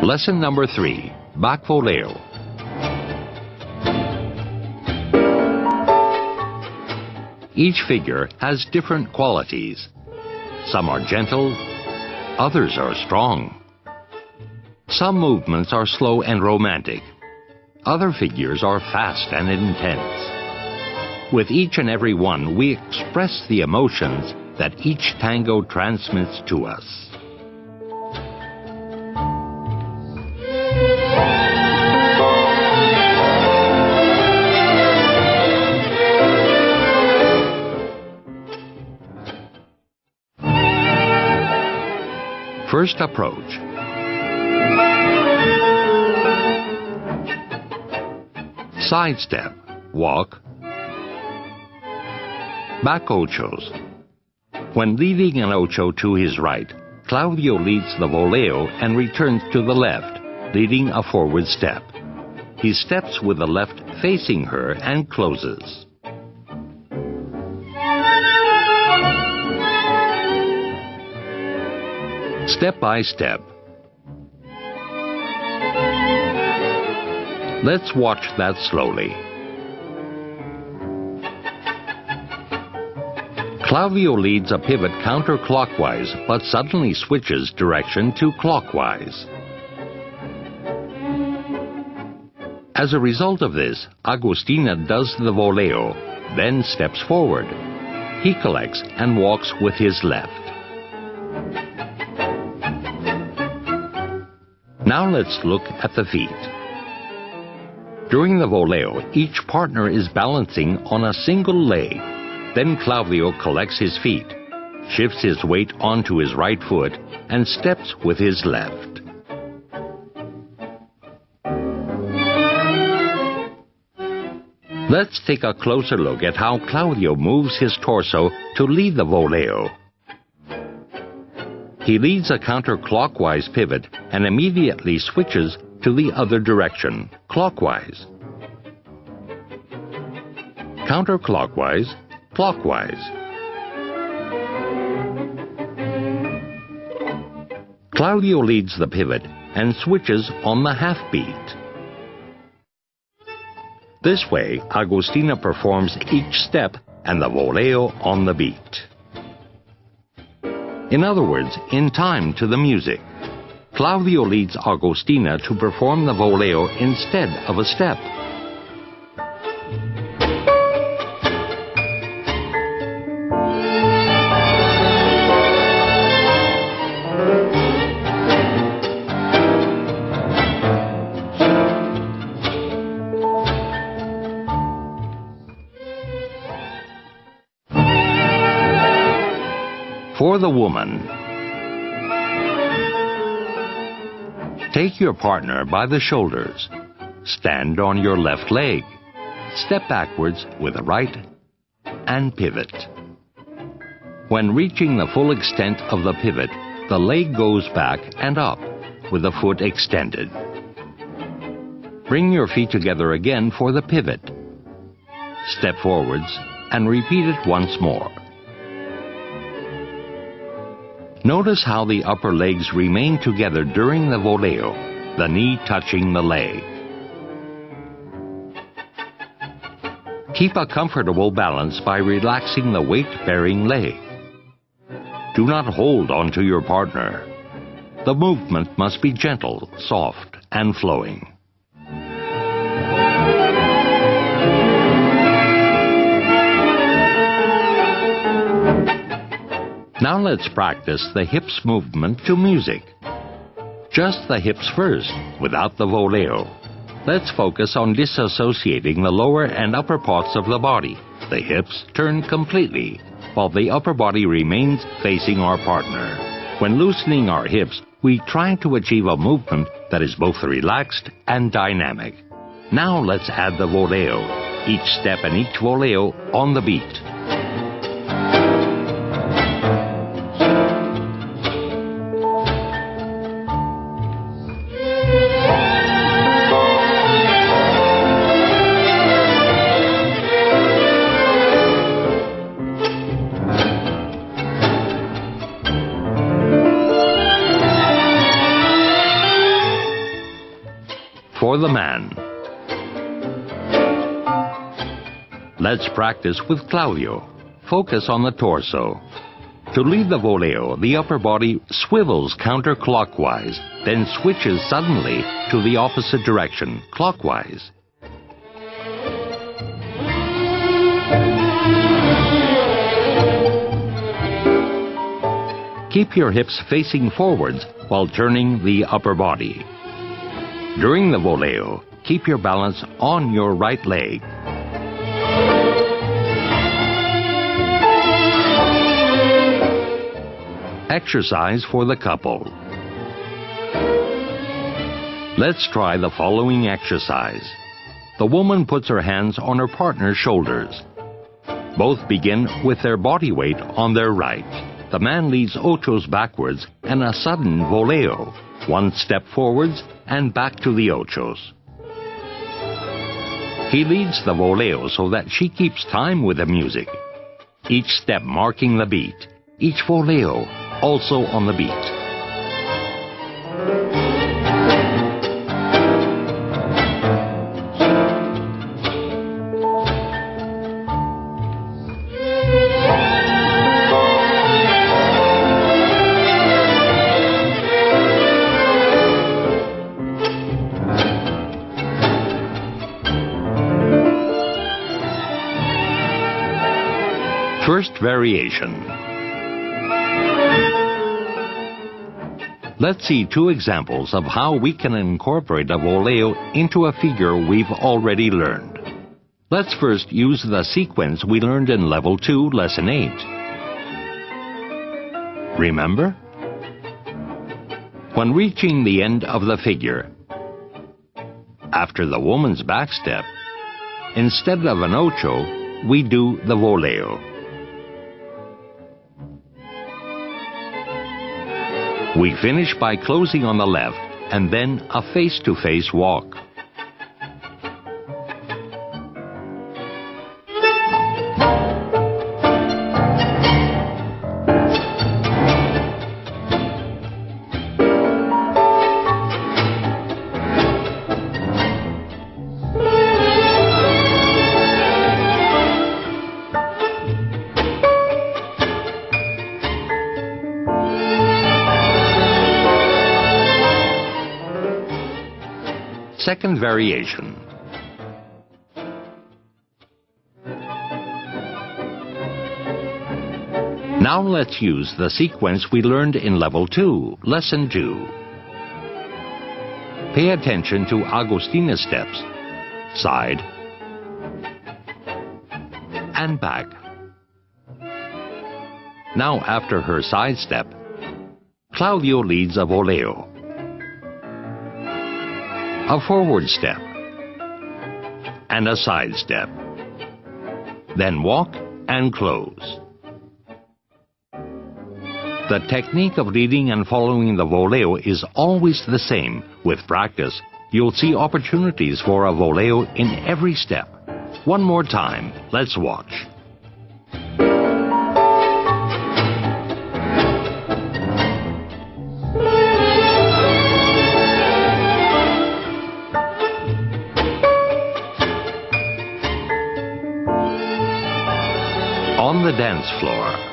Lesson number 3, Back Voleo. Each figure has different qualities. Some are gentle, others are strong. Some movements are slow and romantic. Other figures are fast and intense. With each and every one, we express the emotions that each tango transmits to us. First approach. Side step, walk. Back ochos. When leading an ocho to his right, Claudio leads the voleo and returns to the left, leading a forward step. He steps with the left facing her and closes. Step by step. Let's watch that slowly. Claudio leads a pivot counterclockwise, but suddenly switches direction to clockwise. As a result of this, Agustina does the voleo, then steps forward. He collects and walks with his left. Now let's look at the feet. During the voleo, each partner is balancing on a single leg. Then Claudio collects his feet, shifts his weight onto his right foot, and steps with his left. Let's take a closer look at how Claudio moves his torso to lead the voleo. He leads a counterclockwise pivot and immediately switches to the other direction, clockwise. Counterclockwise, clockwise. Claudio leads the pivot and switches on the half beat. This way, Agustina performs each step and the voleo on the beat. In other words, in time to the music. Claudio leads Agustina to perform the voleo instead of a step. For the woman. Take your partner by the shoulders. Stand on your left leg. Step backwards with the right and pivot. When reaching the full extent of the pivot, the leg goes back and up with the foot extended. Bring your feet together again for the pivot. Step forwards and repeat it once more. Notice how the upper legs remain together during the voleo, the knee touching the leg. Keep a comfortable balance by relaxing the weight-bearing leg. Do not hold onto your partner. The movement must be gentle, soft, and flowing. Now let's practice the hips movement to music. Just the hips first, without the voleo. Let's focus on disassociating the lower and upper parts of the body. The hips turn completely, while the upper body remains facing our partner. When loosening our hips, we try to achieve a movement that is both relaxed and dynamic. Now let's add the voleo, each step and each voleo on the beat. for the man. Let's practice with Claudio. Focus on the torso. To lead the voleo, the upper body swivels counterclockwise, then switches suddenly to the opposite direction, clockwise. Keep your hips facing forwards while turning the upper body. During the voleo, keep your balance on your right leg. Exercise for the couple. Let's try the following exercise. The woman puts her hands on her partner's shoulders. Both begin with their body weight on their right. The man leads ochos backwards and a sudden voleo. One step forwards and back to the ochos. He leads the voleo so that she keeps time with the music. Each step marking the beat. Each voleo also on the beat. First variation. Let's see two examples of how we can incorporate a voleo into a figure we've already learned. Let's first use the sequence we learned in Level 2, Lesson 8. Remember? When reaching the end of the figure, after the woman's back step, instead of an ocho, we do the voleo. We finish by closing on the left and then a face-to-face walk. Second variation. Now let's use the sequence we learned in Level 2, Lesson 2. Pay attention to Agostina's steps. Side and back. Now after her side step, Claudio leads a voleo. A forward step, and a side step. Then walk and close. The technique of leading and following the voleo is always the same. With practice, you'll see opportunities for a voleo in every step. One more time, let's watch. On the dance floor.